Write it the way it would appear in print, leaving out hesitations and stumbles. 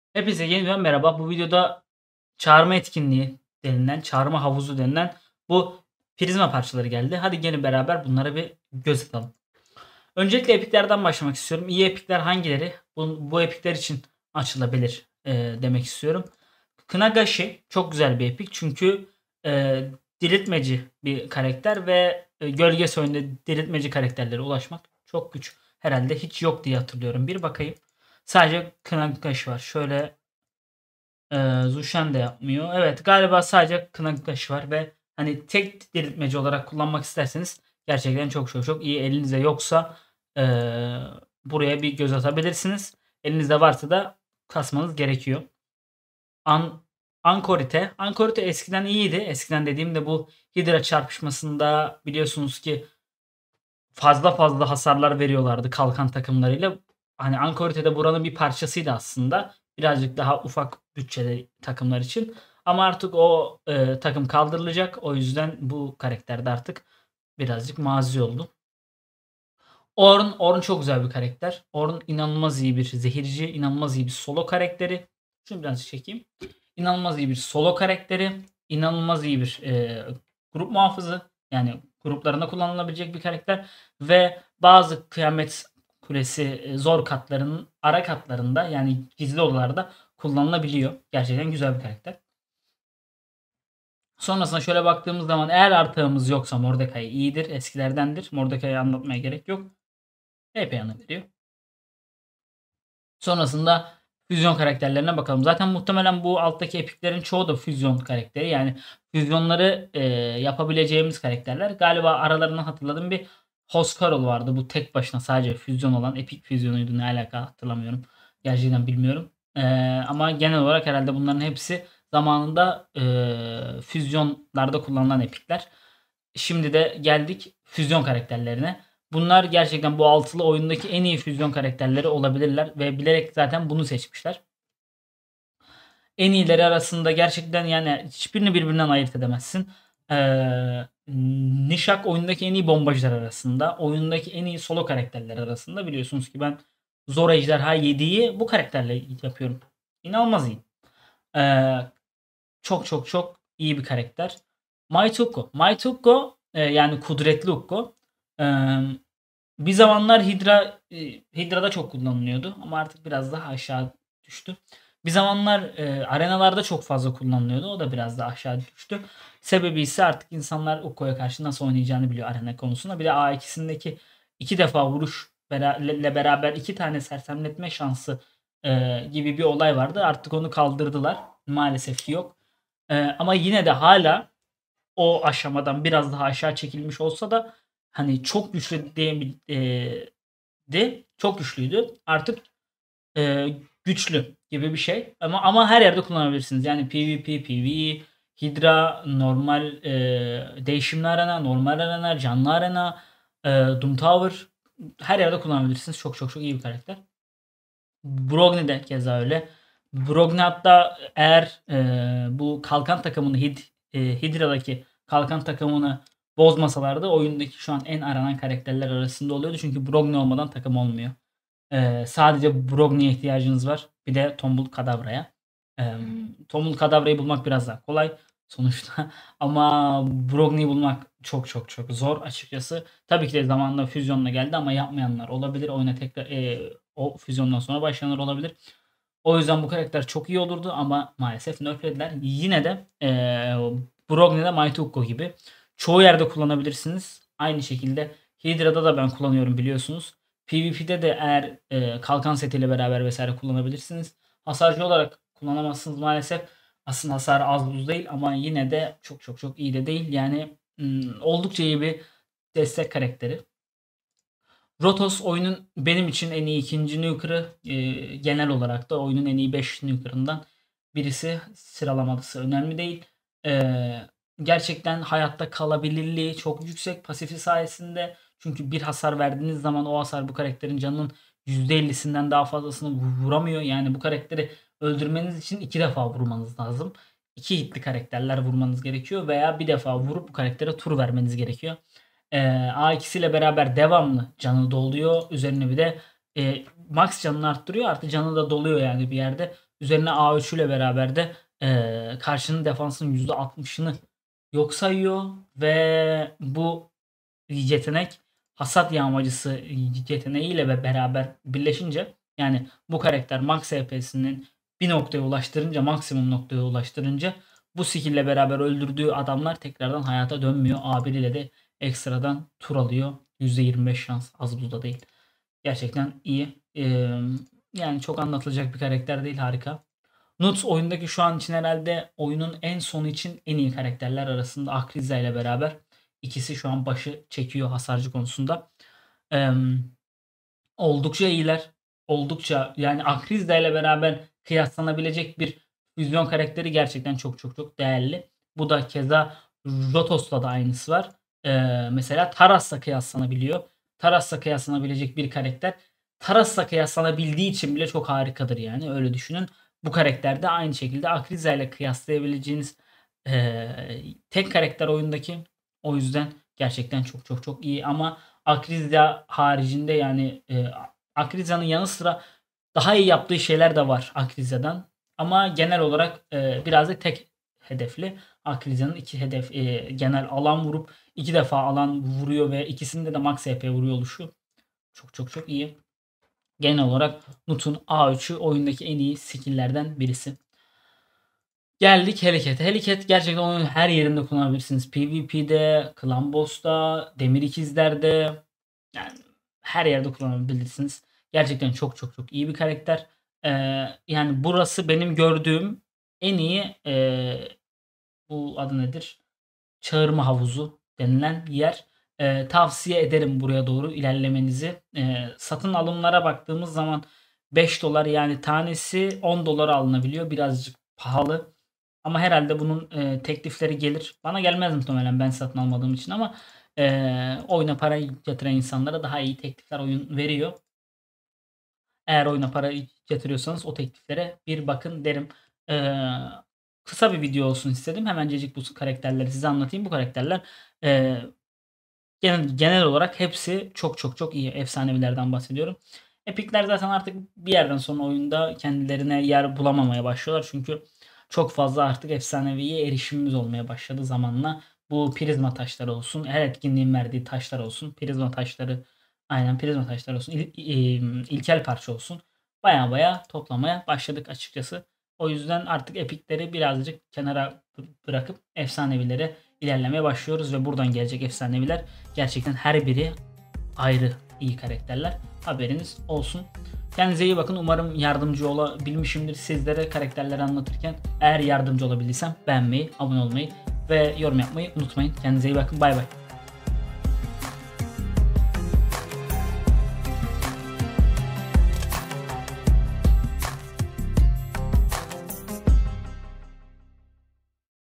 Hepinize yeniden merhaba. Bu videoda çağırma etkinliği denilen, çağırma havuzu denilen bu prizma parçaları geldi. Hadi gelin beraber bunlara bir göz atalım. Öncelikle epiklerden başlamak istiyorum. İyi epikler hangileri? Bu epikler için açılabilir demek istiyorum. Kınagashi çok güzel bir epik çünkü e, diriltmeci bir karakter ve gölge soyunda diriltmeci karakterlere ulaşmak çok güç. Herhalde hiç yok diye hatırlıyorum. Bir bakayım. Sadece Kınagashi var. Şöyle Zushen de yapmıyor. Evet, galiba sadece kına kaşı var ve hani tek diriltmeci olarak kullanmak isterseniz gerçekten çok iyi. Elinizde yoksa buraya bir göz atabilirsiniz. Elinizde varsa da kasmanız gerekiyor. An Ankorite. Ankorite eskiden iyiydi. Eskiden dediğimde bu Hydra çarpışmasında biliyorsunuz ki fazla hasarlar veriyorlardı kalkan takımlarıyla. Hani Ankorite de buranın bir parçasıydı aslında. Birazcık daha ufak bütçeli takımlar için. Ama artık o takım kaldırılacak. O yüzden bu karakter de artık birazcık mazi oldu. Ornn çok güzel bir karakter. Ornn inanılmaz iyi bir zehirci, inanılmaz iyi bir solo karakteri. Şunu birazcık çekeyim. İnanılmaz iyi bir solo karakteri, inanılmaz iyi bir grup muhafızı. Yani gruplarında kullanılabilecek bir karakter ve bazı kıyamet kulesi zor katlarının ara katlarında yani gizli odalarda kullanılabiliyor. Gerçekten güzel bir karakter. Sonrasında şöyle baktığımız zaman eğer artığımız yoksa Mordecai iyidir, eskilerdendir. Mordecai'yi anlatmaya gerek yok. EP yanı veriyor. Sonrasında füzyon karakterlerine bakalım. Zaten muhtemelen bu alttaki epiklerin çoğu da füzyon karakteri. Yani füzyonları yapabileceğimiz karakterler. Galiba aralarından hatırladığım bir Hoskarol vardı. Bu tek başına sadece füzyon olan epik füzyonuydu. Ne alaka hatırlamıyorum. Gerçekten bilmiyorum. Ama genel olarak herhalde bunların hepsi zamanında füzyonlarda kullanılan epikler. Şimdi de geldik füzyon karakterlerine. Bunlar gerçekten bu altılı oyundaki en iyi füzyon karakterleri olabilirler ve bilerek zaten bunu seçmişler. En iyileri arasında gerçekten yani hiçbirini birbirinden ayırt edemezsin. Nishak oyundaki en iyi bombacılar arasında, oyundaki en iyi solo karakterler arasında biliyorsunuz ki ben Zor Ejderha 7'yi bu karakterle yapıyorum. İnanılmaz iyi. Ee, çok iyi bir karakter. Maituko yani kudretli Ukko. Ee, Bir zamanlar Hydra'da çok kullanılıyordu ama artık biraz daha aşağı düştü. Bir zamanlar arenalarda çok fazla kullanılıyordu. O da biraz daha aşağı düştü. Sebebi ise artık insanlar Ukko'ya karşı nasıl oynayacağını biliyor arena konusunda. Bir de A2'sindeki iki defa vuruş ile beraber iki tane sersemletme şansı gibi bir olay vardı. Artık onu kaldırdılar. Maalesef ki yok. Ama yine de hala o aşamadan biraz daha aşağı çekilmiş olsa da hani çok güçlü çok güçlüydü. Artık güçlü gibi bir şey. Ama her yerde kullanabilirsiniz. Yani PvP, PvE, Hydra, normal değişimli arena, normal arena, canlı arena, Doom Tower her yerde kullanabilirsiniz. Çok iyi bir karakter. Brogni de keza öyle. Brogni hatta eğer bu kalkan takımını Hydra'daki kalkan takımını bozmasalardı oyundaki şu an en aranan karakterler arasında oluyordu. Çünkü Brogni olmadan takım olmuyor. Sadece Brogni'ye ihtiyacınız var. Bir de Tombul Kadavra'ya. Tombul Kadavra'yı bulmak biraz daha kolay sonuçta. Ama Brogni'yi bulmak çok zor açıkçası. Tabii ki de zamanında füzyonla geldi ama yapmayanlar olabilir. Oyuna tekrar o füzyondan sonra başlayanlar olabilir. O yüzden bu karakter çok iyi olurdu ama maalesef nerflediler. Yine de Brogni'de Maituko gibi çoğu yerde kullanabilirsiniz. Aynı şekilde Hydra'da da ben kullanıyorum biliyorsunuz. PvP'de de eğer kalkan setiyle beraber vesaire kullanabilirsiniz. Hasarcı olarak kullanamazsınız maalesef. Aslında hasarı az buz değil ama yine de çok iyi de değil. Yani oldukça iyi bir destek karakteri. Rotos oyunun benim için en iyi ikinci nuker'ı. Genel olarak da oyunun en iyi 5 nuker'ından birisi. Sıralaması önemli değil. Gerçekten hayatta kalabilirliği çok yüksek pasifi sayesinde. Çünkü bir hasar verdiğiniz zaman o hasar bu karakterin canının %50'sinden daha fazlasını vuramıyor. Yani bu karakteri öldürmeniz için 2 defa vurmanız lazım. 2 hitli karakterler vurmanız gerekiyor veya bir defa vurup bu karaktere tur vermeniz gerekiyor. A2'siyle beraber devamlı canı doluyor. Üzerine bir de max canını arttırıyor. Artı canı da doluyor yani bir yerde. Üzerine A3 ile beraber de karşının defansının %60'ını yok sayıyor ve bu yetenek hasat yağmacısı yeteneğiyle ve beraber birleşince, yani bu karakter max HP'sinin bir noktaya ulaştırınca, maksimum noktaya ulaştırınca bu skill ile beraber öldürdüğü adamlar tekrardan hayata dönmüyor. A1 ile de ekstradan tur alıyor. %25 şans, az buz da değil. Gerçekten iyi. Yani çok anlatılacak bir karakter değil, harika. Nuts oyundaki şu an için herhalde oyunun en sonu için en iyi karakterler arasında Akriza ile beraber. İkisi şu an başı çekiyor hasarcı konusunda. Oldukça iyiler. Oldukça, yani Akriza ile beraber kıyaslanabilecek bir füzyon karakteri gerçekten çok çok çok değerli. Bu da keza Rotos'la da aynısı var. Mesela Taras'la kıyaslanabiliyor. Taras'la kıyaslanabilecek bir karakter. Taras'la kıyaslanabildiği için bile çok harikadır yani, öyle düşünün. Bu karakter de aynı şekilde Akriza ile kıyaslayabileceğiniz tek karakter oyundaki. O yüzden gerçekten çok çok çok iyi ama Akriza haricinde, yani Akriza'nın yanı sıra daha iyi yaptığı şeyler de var Akriza'dan. Ama genel olarak biraz da tek hedefli. Akriza'nın iki hedef, genel alan vurup 2 defa alan vuruyor ve ikisinde de max HP vuruyor oluşu çok çok çok iyi. Genel olarak Nut'un A3'ü oyundaki en iyi skill'lerden birisi. Geldik Helicat. Helicat gerçekten oyunun her yerinde kullanabilirsiniz. PvP'de, Clan Boss'ta, Demir İkizler'de, yani her yerde kullanabilirsiniz. Gerçekten çok çok çok iyi bir karakter. Yani burası benim gördüğüm en iyi bu adı nedir? Çağırma havuzu denilen yer. Tavsiye ederim buraya doğru ilerlemenizi. Satın alımlara baktığımız zaman $5, yani tanesi $10 alınabiliyor. Birazcık pahalı. Ama herhalde bunun teklifleri gelir. Bana gelmez muhtemelen, ben satın almadığım için, ama oyuna para yatıran insanlara daha iyi teklifler oyun veriyor. Eğer oyuna para yatırıyorsanız o tekliflere bir bakın derim. Kısa bir video olsun istedim. Hemencecik bu karakterleri size anlatayım. Bu karakterler genel olarak hepsi çok çok çok iyi. Efsanevilerden bahsediyorum. Epikler zaten artık bir yerden sonra oyunda kendilerine yer bulamamaya başlıyorlar. Çünkü çok fazla artık efsaneviye erişimimiz olmaya başladı zamanla. Bu prizma taşları olsun, her etkinliğin verdiği taşlar olsun, prizma taşları, aynen prizma taşları olsun, ilkel parça olsun. Baya baya toplamaya başladık açıkçası. O yüzden artık epikleri birazcık kenara bırakıp efsanevilere ilerlemeye başlıyoruz ve buradan gelecek efsaneviler gerçekten her biri ayrı iyi karakterler. Haberiniz olsun. Kendinize iyi bakın. Umarım yardımcı olabilmişimdir sizlere karakterleri anlatırken. Eğer yardımcı olabildiysem beğenmeyi, abone olmayı ve yorum yapmayı unutmayın. Kendinize iyi bakın. Bay bay.